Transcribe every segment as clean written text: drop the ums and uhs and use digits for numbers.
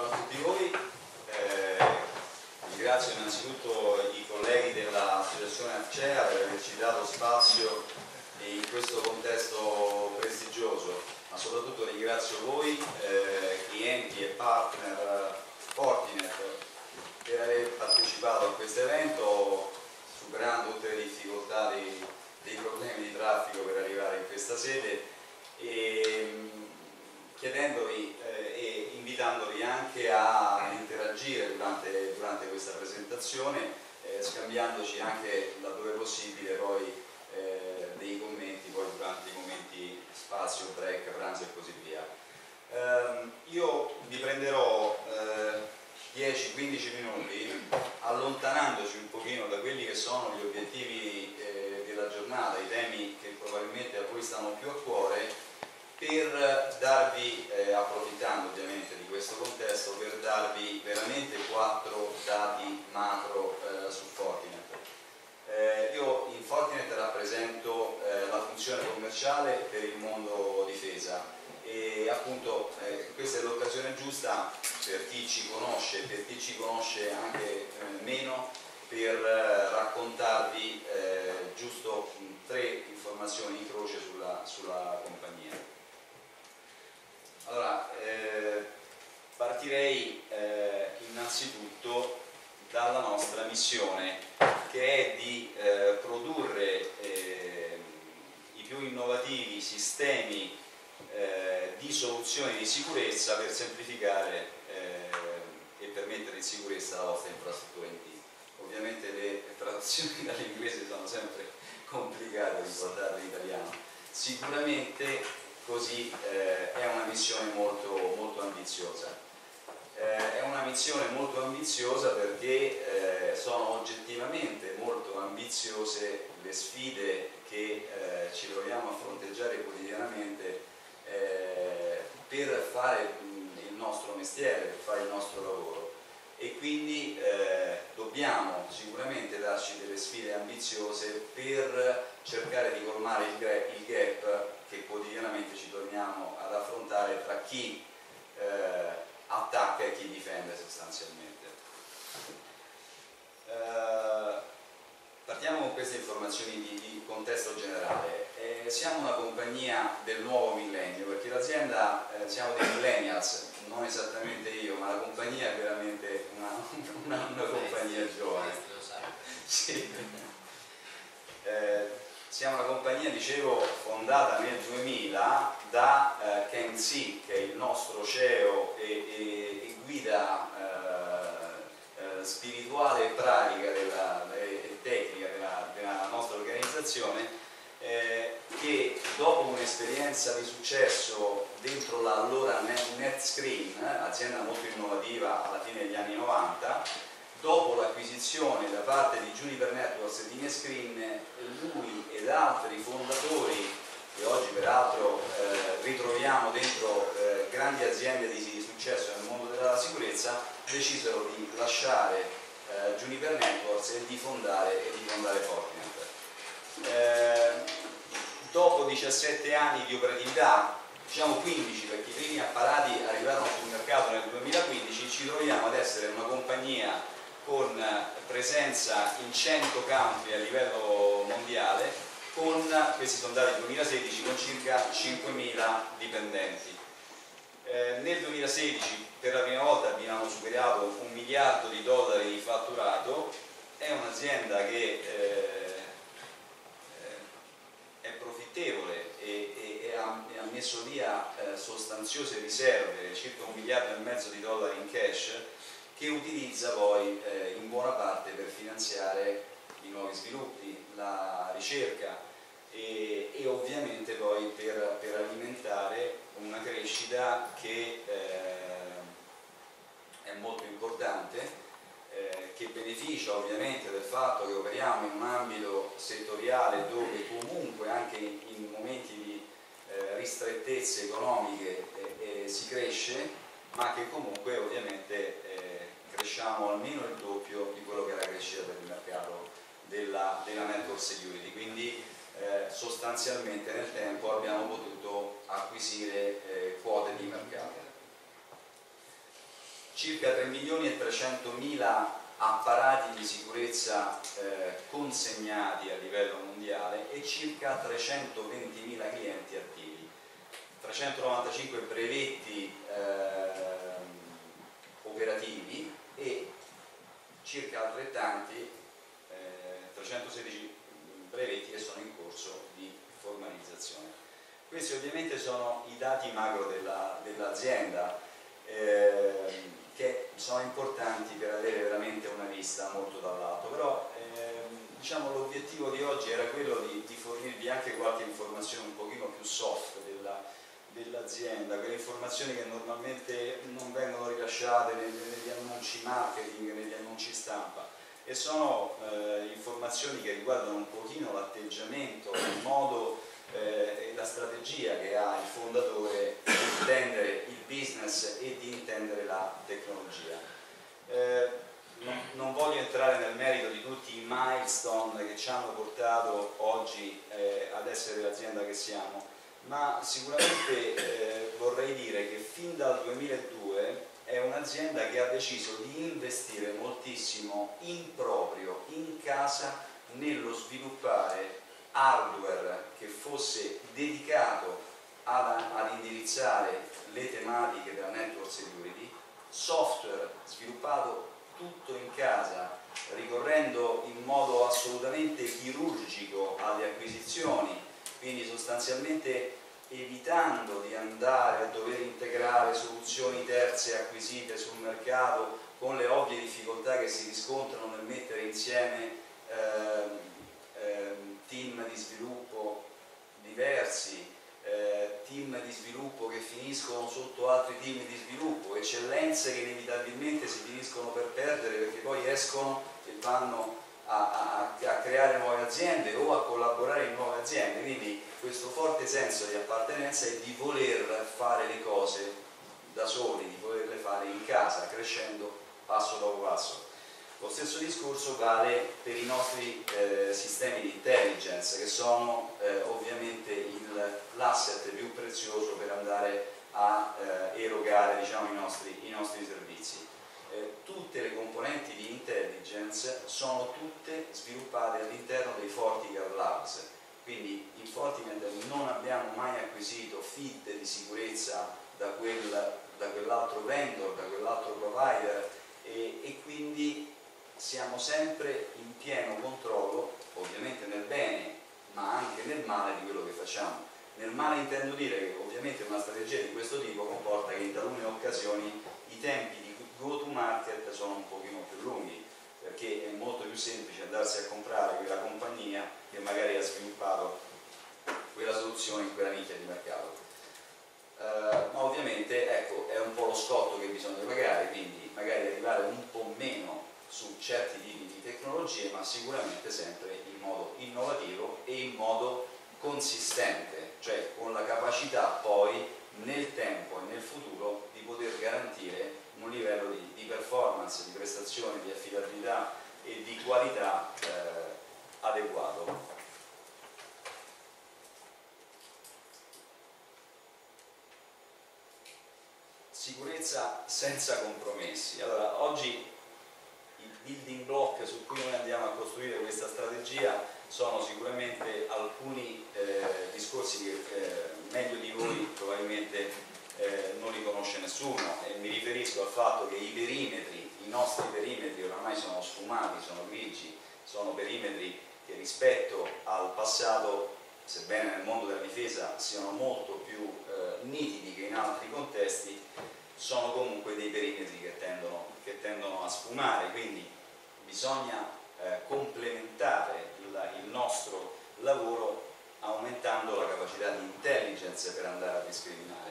buongiorno a tutti voi. Ringrazio innanzitutto i colleghi dell'associazione Arcea per averci dato spazio in questo contesto prestigioso, ma soprattutto ringrazio voi, clienti e partner Fortinet, per aver partecipato a questo evento, superando tutte le difficoltà dei problemi di traffico per arrivare in questa sede, e chiedendovi e invitandovi anche a interagire durante questa presentazione, scambiandoci anche laddove possibile poi dei commenti poi durante i momenti spazio, break, pranzo e così via. Io vi prenderò 10-15 minuti allontanandoci un pochino da quelli che sono gli obiettivi della giornata, i temi che probabilmente a voi stanno più a cuore, per darvi, approfittando ovviamente di questo contesto, per darvi veramente 4 dati macro su Fortinet. Io in Fortinet rappresento la funzione commerciale per il mondo difesa e appunto questa è l'occasione giusta per chi ci conosce e per chi ci conosce anche meno, per raccontarvi giusto 3 informazioni in croce sulla compagnia. Allora, partirei innanzitutto dalla nostra missione, che è di produrre i più innovativi sistemi di soluzioni di sicurezza per semplificare e per mettere in sicurezza la vostra infrastruttura IT. Ovviamente le traduzioni dall'inglese sono sempre complicate, ricordarle in italiano. Sicuramente così è una missione molto ambiziosa. È una missione molto ambiziosa perché sono oggettivamente molto ambiziose le sfide che ci troviamo a fronteggiare quotidianamente per fare il nostro mestiere, per fare il nostro lavoro, e quindi dobbiamo sicuramente darci delle sfide ambiziose per cercare di colmare il gap che quotidianamente ci torniamo ad affrontare tra chi attacca e chi difende sostanzialmente. Partiamo con queste informazioni di contesto generale. Siamo una compagnia del nuovo millennio, perché l'azienda, siamo dei millennials, non esattamente io, ma la compagnia è veramente una compagnia giovane. Sì. Siamo una compagnia, dicevo, fondata nel 2000 da Ken Xie, che è il nostro CEO e guida spirituale e pratica e tecnica della nostra organizzazione, che dopo un'esperienza di successo dentro l'allora NetScreen, azienda molto innovativa alla fine degli anni 90, dopo l'acquisizione da parte di Juniper Networks di NetScreen, lui ed altri fondatori, che oggi peraltro ritroviamo dentro grandi aziende di successo nel mondo della sicurezza, decisero di lasciare Juniper Networks e di fondare Fortinet. Dopo 17 anni di operatività, diciamo 15 perché i primi apparati arrivarono sul mercato nel 2015, ci troviamo ad essere una compagnia con presenza in 100 country a livello mondiale, questi sono dati 2016, con circa 5.000 dipendenti. Nel 2016 per la prima volta abbiamo superato $1 miliardo di fatturato. È un'azienda che è profittevole e ha messo via sostanziose riserve, circa $1,5 miliardi in cash, che utilizza poi in buona parte per finanziare i nuovi sviluppi, la ricerca e ovviamente poi per alimentare una crescita che è molto importante, che beneficia ovviamente del fatto che operiamo in un ambito settoriale dove comunque anche in momenti di ristrettezze economiche si cresce, ma che comunque ovviamente cresciamo almeno il doppio di quello che è la crescita del mercato della network security, quindi sostanzialmente nel tempo abbiamo potuto acquisire quote di mercato. circa 3.300.000 apparati di sicurezza consegnati a livello mondiale e circa 320.000 clienti attivi, 395 brevetti operativi e circa altrettanti 316 brevetti che sono in corso di formalizzazione. Questi ovviamente sono i dati macro dell'azienda, che sono importanti per avere veramente una vista molto dall'alto, però diciamo, l'obiettivo di oggi era quello di fornirvi anche qualche informazione un pochino più soft dell'azienda, quelle informazioni che normalmente non vengono rilasciate negli annunci marketing, negli annunci stampa, e sono informazioni che riguardano un pochino l'atteggiamento, il modo e la strategia che ha il fondatore di intendere il business e di intendere la tecnologia. Non voglio entrare nel merito di tutti i milestone che ci hanno portato oggi ad essere l'azienda che siamo, ma sicuramente vorrei dire che fin dal 2002 è un'azienda che ha deciso di investire moltissimo in proprio, in casa, nello sviluppare hardware che fosse dedicato ad indirizzare le tematiche della network security, software sviluppato tutto in casa, ricorrendo in modo assolutamente chirurgico alle acquisizioni, quindi sostanzialmente evitando di andare a dover integrare soluzioni terze acquisite sul mercato, con le ovvie difficoltà che si riscontrano nel mettere insieme team di sviluppo diversi, team di sviluppo che finiscono sotto altri team di sviluppo, eccellenze che inevitabilmente si finiscono per perdere perché poi escono e vanno a creare nuove aziende o a collaborare in nuove aziende. Quindi questo forte senso di appartenenza e di voler fare le cose da soli, di volerle fare in casa, crescendo passo dopo passo. Lo stesso discorso vale per i nostri sistemi di intelligence, che sono ovviamente l'asset più prezioso per andare a erogare, diciamo, i nostri servizi. Tutte le componenti di intelligence sono tutte sviluppate all'interno dei Forticar Labs, quindi in Fortinet non abbiamo mai acquisito feed di sicurezza da quell'altro vendor, da quell'altro provider, e quindi siamo sempre in pieno controllo, ovviamente nel bene ma anche nel male di quello che facciamo. Nel male intendo dire che ovviamente una strategia di questo tipo comporta che in talune occasioni i tempi di go to market sono un pochino più lunghi, perché è molto più semplice andarsi a comprare quella compagnia che magari ha sviluppato quella soluzione in quella nicchia di mercato. Ma ovviamente, ecco, è un po' lo scotto che bisogna pagare, quindi magari arrivare un po' meno su certi tipi di tecnologie, ma sicuramente sempre in modo innovativo e in modo consistente, cioè con la capacità poi nel tempo e nel futuro di poter garantire un livello di performance, di prestazione, di affidabilità e di qualità adeguato. Sicurezza senza compromessi. Allora, oggi i building block su cui noi andiamo a costruire questa strategia sono sicuramente alcuni discorsi che meglio di voi probabilmente non li conosce nessuno, e mi riferisco al fatto che i perimetri, i nostri perimetri oramai sono sfumati, sono grigi, sono perimetri che rispetto al passato, sebbene nel mondo della difesa siano molto più nitidi che in altri contesti, sono comunque dei perimetri che tendono a sfumare, quindi bisogna complementare il nostro lavoro aumentando la capacità di intelligence per andare a discriminare.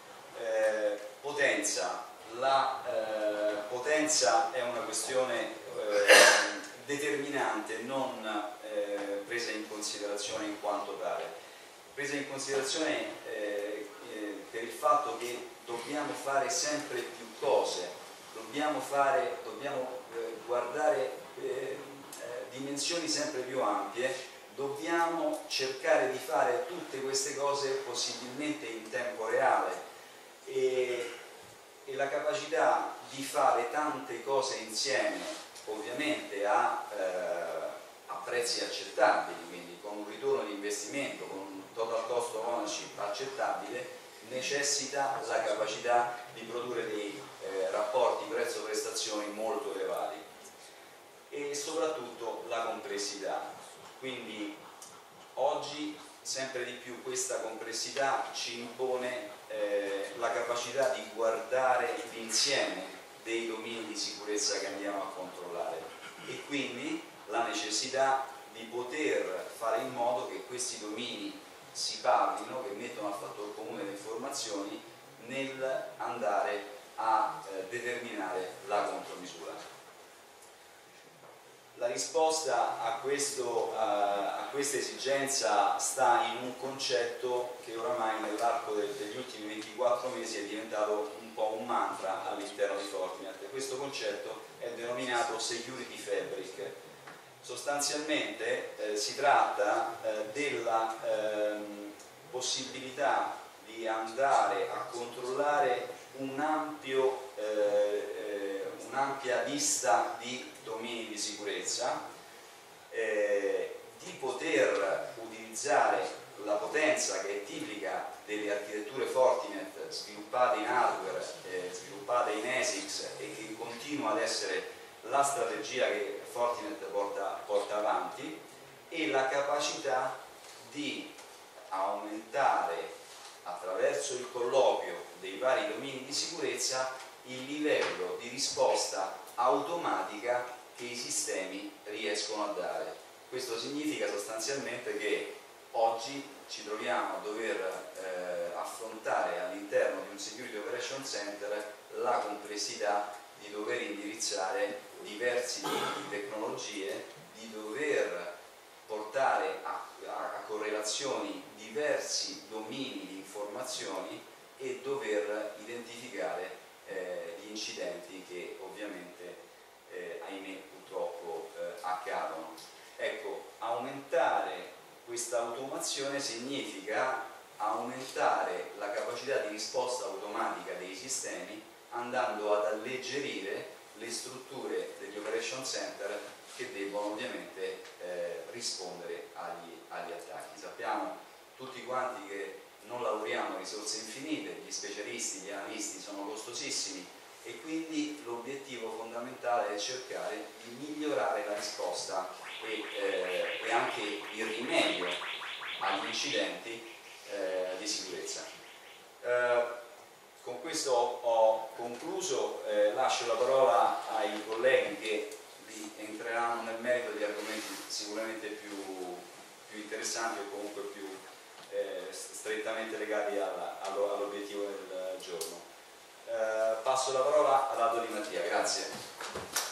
Potenza. La potenza è una questione determinante, non presa in considerazione in quanto tale, presa in considerazione per il fatto che dobbiamo fare sempre più cose, dobbiamo guardare dimensioni sempre più ampie, dobbiamo cercare di fare tutte queste cose possibilmente in tempo reale, e e la capacità di fare tante cose insieme, ovviamente a prezzi accettabili, quindi con un ritorno di investimento, con un total cost of ownership accettabile, necessita la capacità di produrre dei rapporti prezzo-prestazioni molto elevati e soprattutto la complessità. Quindi oggi sempre di più questa complessità ci impone la capacità di guardare l'insieme dei domini di sicurezza che andiamo a controllare e quindi la necessità di poter fare in modo che questi domini si parlino, che mettono a fattor comune le informazioni nel andare a determinare la contromisura. La risposta a questa esigenza sta in un concetto che oramai nell'arco degli ultimi 24 mesi è diventato un po' un mantra all'interno di Fortinet. Questo concetto è denominato Security Fabric. Sostanzialmente si tratta della possibilità di andare a controllare un'ampia lista di domini di sicurezza, di poter utilizzare la potenza che è tipica delle architetture Fortinet sviluppate in hardware, sviluppate in ASICS e che continua ad essere la strategia che Fortinet porta avanti, e la capacità di aumentare attraverso il colloquio dei vari domini di sicurezza il livello di risposta automatica che i sistemi riescono a dare. Questo significa sostanzialmente che oggi ci troviamo a dover affrontare all'interno di un Security Operation Center la complessità di dover indirizzare diversi tipi di tecnologie, di dover portare a correlazioni diversi domini di informazioni e dover identificare gli incidenti che ovviamente ahimè purtroppo accadono. Ecco, aumentare questa automazione significa aumentare la capacità di risposta automatica dei sistemi, andando ad alleggerire le strutture degli operation center che debbono ovviamente rispondere agli attacchi. Sappiamo tutti quanti che non lavoriamo a risorse infinite, gli specialisti, gli analisti sono costosissimi e quindi l'obiettivo fondamentale è cercare di migliorare la risposta e anche il rimedio agli incidenti di sicurezza. Con questo ho concluso, lascio la parola ai colleghi che entreranno nel merito di argomenti sicuramente più interessanti o comunque più strettamente legati all'obiettivo del giorno. Passo la parola ad Aldo Di Mattia, grazie.